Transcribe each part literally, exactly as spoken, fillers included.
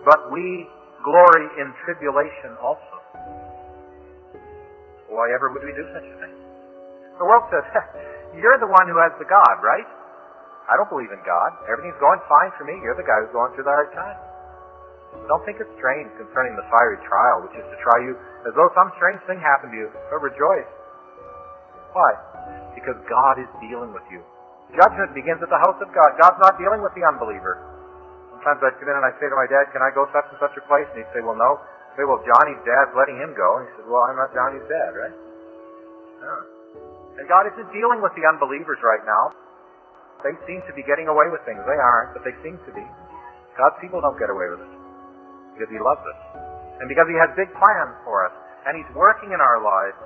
but we glory in tribulation also. Why ever would we do such a thing? The world says, you're the one who has the God, right? I don't believe in God. Everything's going fine for me. You're the guy who's going through the hard time. Don't think it's strange concerning the fiery trial, which is to try you as though some strange thing happened to you, but rejoice. Why? Because God is dealing with you. Judgment begins at the house of God. God's not dealing with the unbeliever. Sometimes I'd come in and I'd say to my dad, can I go such and such a place? And he'd say, well, no. I'd say, well, Johnny's dad's letting him go. And he said, well, I'm not Johnny's dad, right? No. And God isn't dealing with the unbelievers right now. They seem to be getting away with things. They aren't, but they seem to be. God's people don't get away with it. Because He loves us. And because He has big plans for us. And He's working in our lives.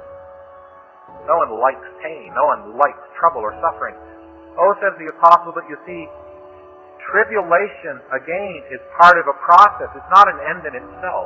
No one likes pain. No one likes trouble or suffering. Oh, says the apostle, but you see, tribulation, again, is part of a process. It's not an end in itself.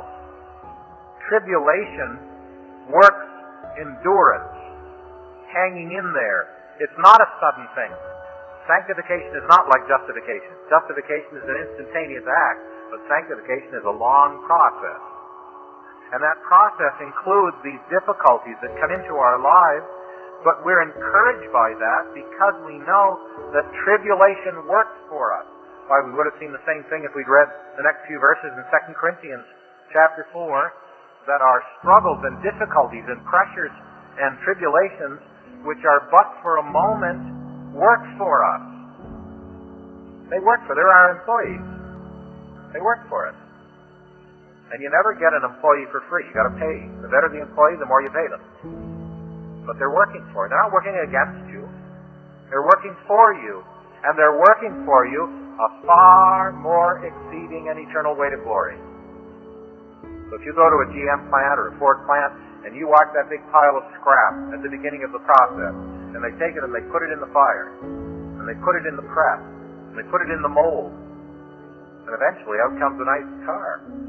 Tribulation works endurance, hanging in there. It's not a sudden thing. Sanctification is not like justification. Justification is an instantaneous act, but sanctification is a long process. And that process includes these difficulties that come into our lives, but we're encouraged by that because we know that tribulation works for us. Why, we would have seen the same thing if we'd read the next few verses in Second Corinthians chapter four, that our struggles and difficulties and pressures and tribulations, which are but for a moment, work for us. They work for, they're our employees. They work for us. And you never get an employee for free. You got to pay. The better the employee, the more you pay them. But they're working for you. They're not working against you. They're working for you. And they're working for you a far more exceeding and eternal weight of glory. So if you go to a G M plant or a Ford plant and you watch that big pile of scrap at the beginning of the process, and they take it and they put it in the fire, and they put it in the press, and they put it in the mold, and eventually out comes a nice car.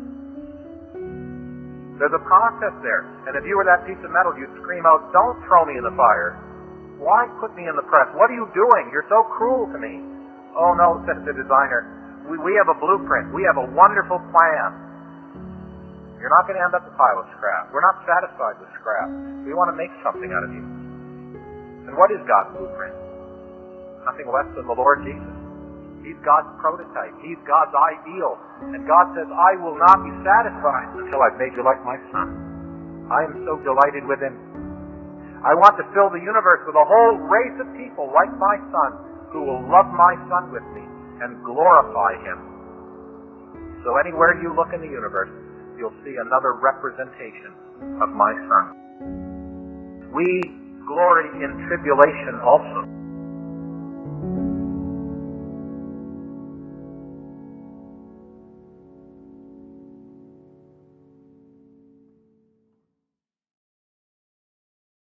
There's a process there. And if you were that piece of metal, you'd scream out, don't throw me in the fire. Why put me in the press? What are you doing? You're so cruel to me. Oh no, said the designer. We, we have a blueprint. We have a wonderful plan. You're not going to end up a pile of scrap. We're not satisfied with scrap. We want to make something out of you. And what is God's blueprint? Nothing less than the Lord Jesus. He's God's prototype. He's God's ideal. And God says, I will not be satisfied until I've made you like my Son. I am so delighted with Him. I want to fill the universe with a whole race of people like my Son, who will love my Son with me and glorify Him. So anywhere you look in the universe, you'll see another representation of my Son. We glory in tribulation also.